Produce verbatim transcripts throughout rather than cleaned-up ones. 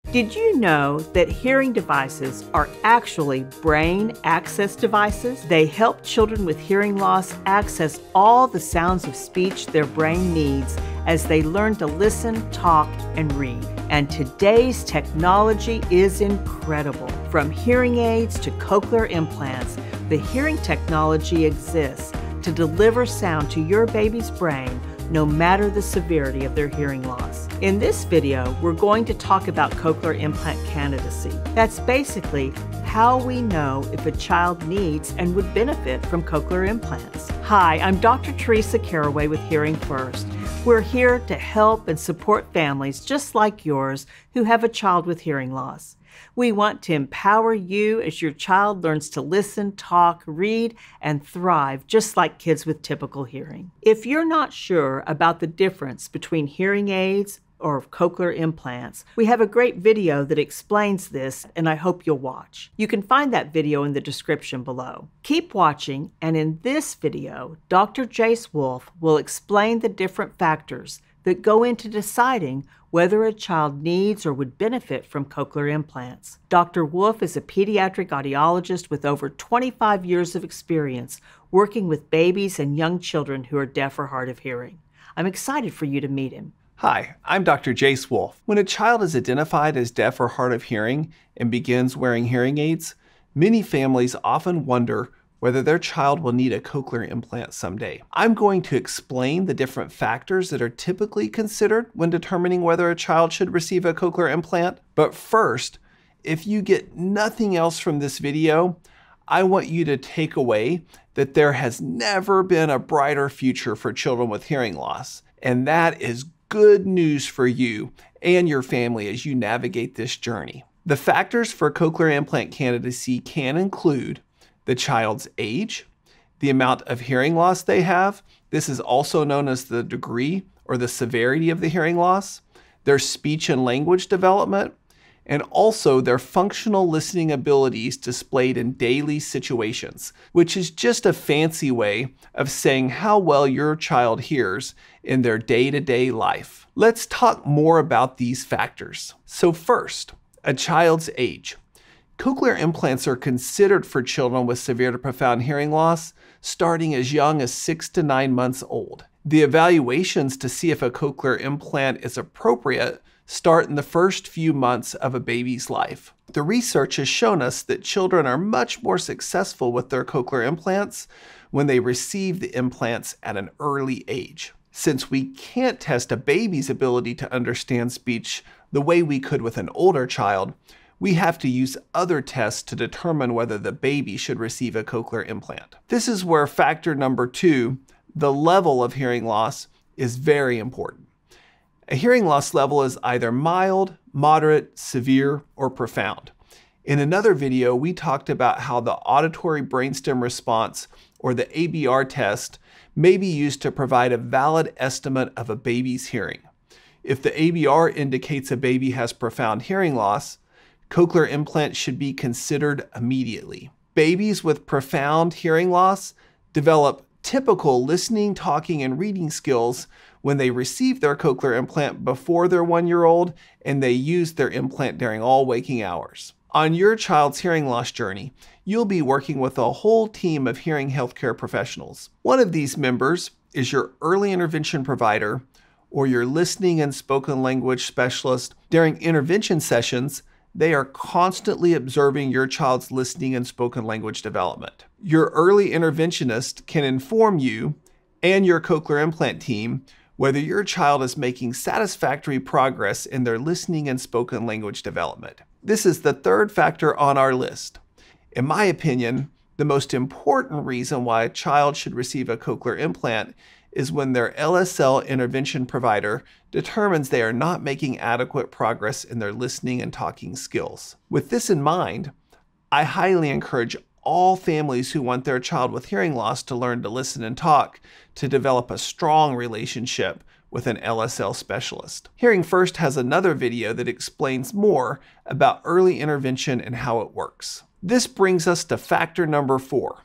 Did you know that hearing devices are actually brain access devices? They help children with hearing loss access all the sounds of speech their brain needs as they learn to listen, talk, and read. And today's technology is incredible. From hearing aids to cochlear implants, the hearing technology exists to deliver sound to your baby's brain no matter the severity of their hearing loss. In this video, we're going to talk about cochlear implant candidacy. That's basically how we know if a child needs and would benefit from cochlear implants. Hi, I'm Doctor Teresa Caraway with Hearing First. We're here to help and support families just like yours who have a child with hearing loss. We want to empower you as your child learns to listen, talk, read, and thrive just like kids with typical hearing. If you're not sure about the difference between hearing aids or cochlear implants, we have a great video that explains this, and I hope you'll watch. You can find that video in the description below. Keep watching, and in this video, Doctor Jace Wolf will explain the different factors that go into deciding whether a child needs or would benefit from cochlear implants. Doctor Wolf is a pediatric audiologist with over twenty-five years of experience working with babies and young children who are deaf or hard of hearing. I'm excited for you to meet him. Hi, I'm Doctor Jace Wolf. When a child is identified as deaf or hard of hearing and begins wearing hearing aids, many families often wonder whether their child will need a cochlear implant someday. I'm going to explain the different factors that are typically considered when determining whether a child should receive a cochlear implant. But first, if you get nothing else from this video, I want you to take away that there has never been a brighter future for children with hearing loss. And that is good news for you and your family as you navigate this journey. The factors for cochlear implant candidacy can include the child's age, the amount of hearing loss they have. This is also known as the degree or the severity of the hearing loss, their speech and language development, and also their functional listening abilities displayed in daily situations, which is just a fancy way of saying how well your child hears in their day-to-day life. Let's talk more about these factors. So first, a child's age. Cochlear implants are considered for children with severe to profound hearing loss starting as young as six to nine months old. The evaluations to see if a cochlear implant is appropriate start in the first few months of a baby's life. The research has shown us that children are much more successful with their cochlear implants when they receive the implants at an early age. Since we can't test a baby's ability to understand speech the way we could with an older child, we have to use other tests to determine whether the baby should receive a cochlear implant. This is where factor number two, the level of hearing loss, is very important. A hearing loss level is either mild, moderate, severe, or profound. In another video, we talked about how the auditory brainstem response, or the A B R test, may be used to provide a valid estimate of a baby's hearing. If the A B R indicates a baby has profound hearing loss, cochlear implants should be considered immediately. Babies with profound hearing loss develop typical listening, talking, and reading skills when they receive their cochlear implant before they're one year old and they use their implant during all waking hours. On your child's hearing loss journey, you'll be working with a whole team of hearing healthcare professionals. One of these members is your early intervention provider or your listening and spoken language specialist. During intervention sessions, they are constantly observing your child's listening and spoken language development. Your early interventionist can inform you and your cochlear implant team whether your child is making satisfactory progress in their listening and spoken language development. This is the third factor on our list. In my opinion, the most important reason why a child should receive a cochlear implant is when their L S L intervention provider determines they are not making adequate progress in their listening and talking skills. With this in mind, I highly encourage all families who want their child with hearing loss to learn to listen and talk to develop a strong relationship with an L S L specialist. Hearing First has another video that explains more about early intervention and how it works. This brings us to factor number four,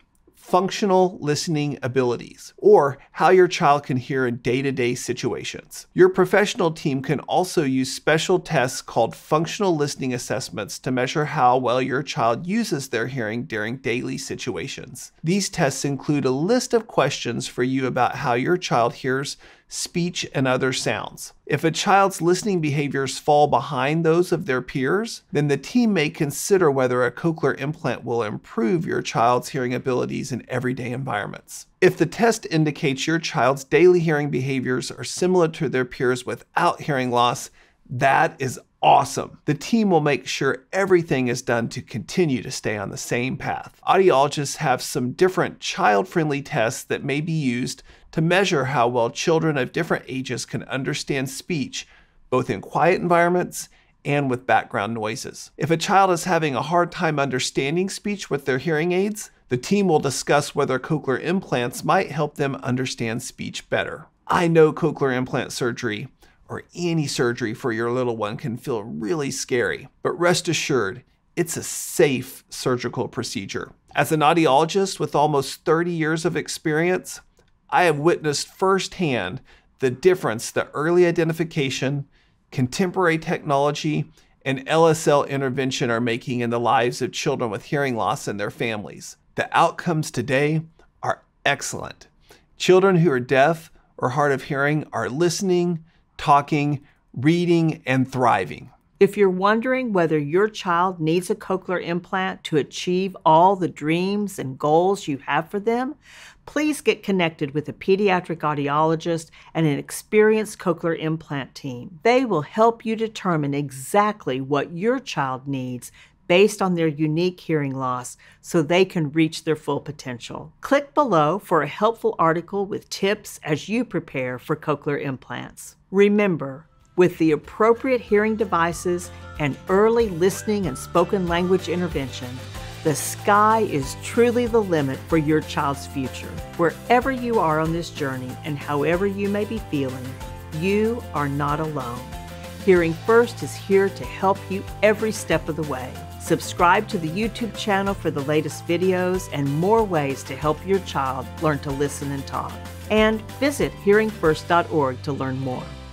functional listening abilities, or how your child can hear in day-to-day situations. Your professional team can also use special tests called functional listening assessments to measure how well your child uses their hearing during daily situations. These tests include a list of questions for you about how your child hears speech and other sounds. If a child's listening behaviors fall behind those of their peers, then the team may consider whether a cochlear implant will improve your child's hearing abilities in everyday environments. If the test indicates your child's daily hearing behaviors are similar to their peers without hearing loss, that is awesome. The team will make sure everything is done to continue to stay on the same path. Audiologists have some different child-friendly tests that may be used to measure how well children of different ages can understand speech, both in quiet environments and with background noises. If a child is having a hard time understanding speech with their hearing aids, the team will discuss whether cochlear implants might help them understand speech better. I know cochlear implant surgery, or any surgery for your little one, can feel really scary, but rest assured, it's a safe surgical procedure. As an audiologist with almost thirty years of experience, I have witnessed firsthand the difference that early identification, contemporary technology, and L S L intervention are making in the lives of children with hearing loss and their families. The outcomes today are excellent. Children who are deaf or hard of hearing are listening, talking, reading, and thriving. If you're wondering whether your child needs a cochlear implant to achieve all the dreams and goals you have for them, please get connected with a pediatric audiologist and an experienced cochlear implant team. They will help you determine exactly what your child needs based on their unique hearing loss so they can reach their full potential. Click below for a helpful article with tips as you prepare for cochlear implants. Remember, with the appropriate hearing devices and early listening and spoken language intervention, the sky is truly the limit for your child's future. Wherever you are on this journey and however you may be feeling, you are not alone. Hearing First is here to help you every step of the way. Subscribe to the YouTube channel for the latest videos and more ways to help your child learn to listen and talk. And visit hearing first dot org to learn more.